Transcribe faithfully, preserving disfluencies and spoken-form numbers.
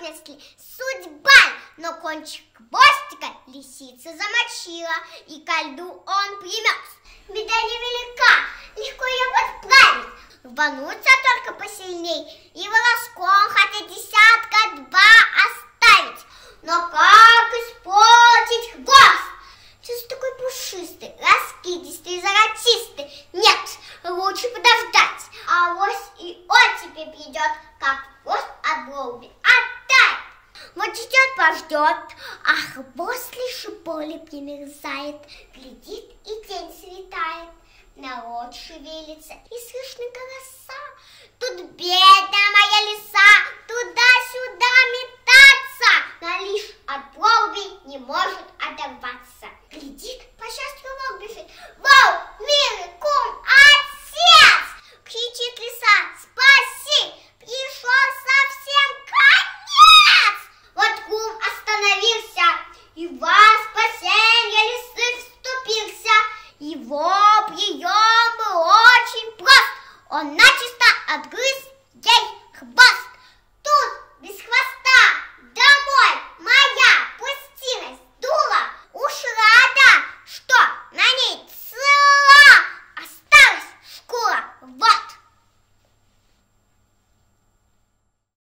понесли, судьба. Но кончик хвостика лисица замочила, и ко льду он примерз. Беда невелика, легко ее подправить. Рвануться только посильней и волоском хотя десятка-два оставить. Но как испортить хвост? Все такой пушистый, раскидистый, золотистый. Нет, лучше подождать. А вось и он тебе придет, как хвост от голуби оттает. Вот ждет, пождет, а хвост лишь и поле примерзает. Глядит, и тень светает. Народ шевелится, и слышны голоса.